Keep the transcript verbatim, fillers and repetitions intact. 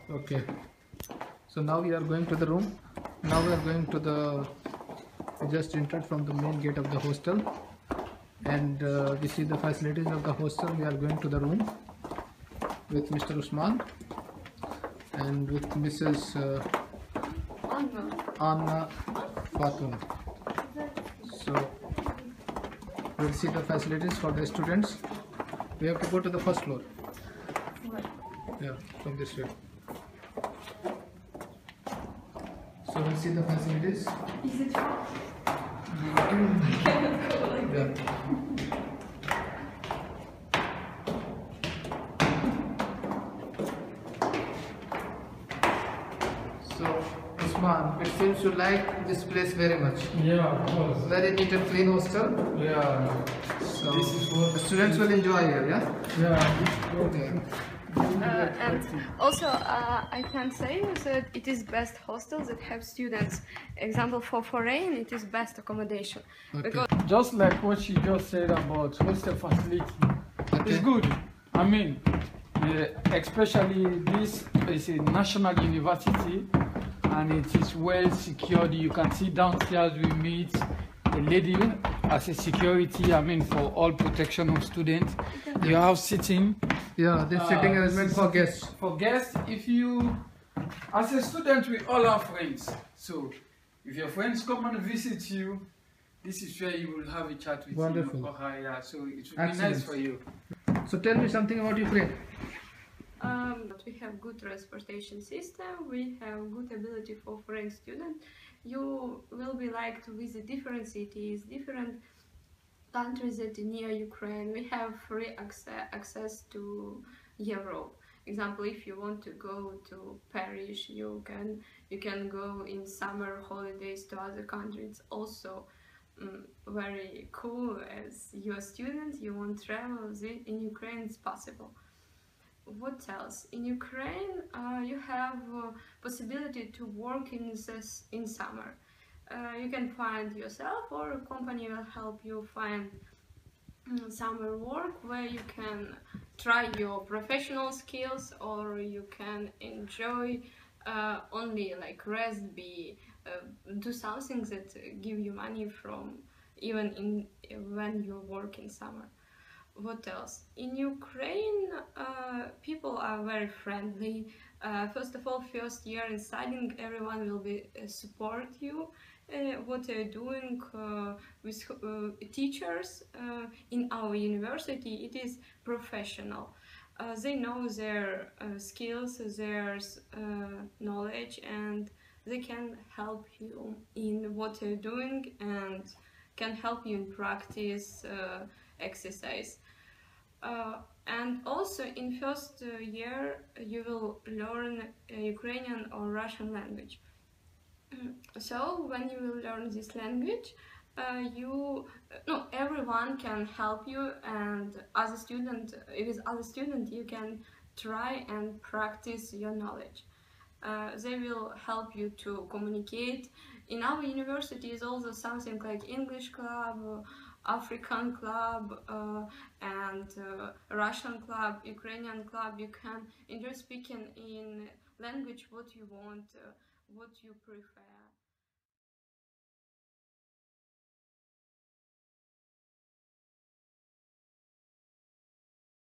Okay. So now we are going to the room. Now we are going to the. We just entered from the main gate of the hostel, and uh, we see the facilities of the hostel. We are going to the room with Mister Usman and with Missus Uh, Anna. Anna Fatun. So we'll see the facilities for the students. We have to go to the first floor. Yeah, from this way. So we'll see the facilities. Is it far? Yeah. So Usman, it seems you like this place very much. Yeah, of course. Very neat and clean hostel. Yeah. So This is what the students will enjoy here, yeah? Yeah. Okay. Uh, and also, uh, I can say that it is best hostel that have students. Example for foreign, it is best accommodation. Okay. Because Just like what she just said about hostel facility, Okay. it's good. I mean, yeah, especially this is a national university and it is well secured. You can see downstairs we meet a lady as a security, I mean, for all protection of students. You have sitting. Yeah, this sitting Uh, arrangement for guests. For guests, if you, as a student, we all have friends. So, if your friends come and visit you, this is where you will have a chat with Wonderful. you. Or her, yeah. So it will be Excellent. nice for you. So tell me something about Ukraine. um, we have good transportation system, we have good ability for foreign student. You will be like to visit different cities, different countries that are near Ukraine. We have free access, access to Europe. Example, if you want to go to Paris, you can you can go in summer holidays to other countries. Also, um, very cool as you're a student, you want to travel in Ukraine, it's possible. What else? In Ukraine, uh, you have uh, possibility to work in this in summer. Uh, you can find yourself, or a company will help you find mm, summer work where you can try your professional skills, or you can enjoy uh, only like rest, be uh, do something that give you money from even in when you work in summer. What else? In Ukraine, uh, people are very friendly. Uh, first of all, first year in studying, everyone will be uh, support you. Uh, what they're doing uh, with uh, teachers uh, in our university, it is professional. Uh, they know their uh, skills, their uh, knowledge, and they can help you in what they're doing and can help you in practice uh, exercise. Uh, and also in first uh, year you will learn uh, Ukrainian or Russian language. So when you will learn this language, uh, you no everyone can help you, and as a student, with other student, you can try and practice your knowledge. Uh, they will help you to communicate. In our university is also something like English club, African club, uh, and uh, Russian club, Ukrainian club. You can enjoy speaking in language what you want, uh, what you prefer.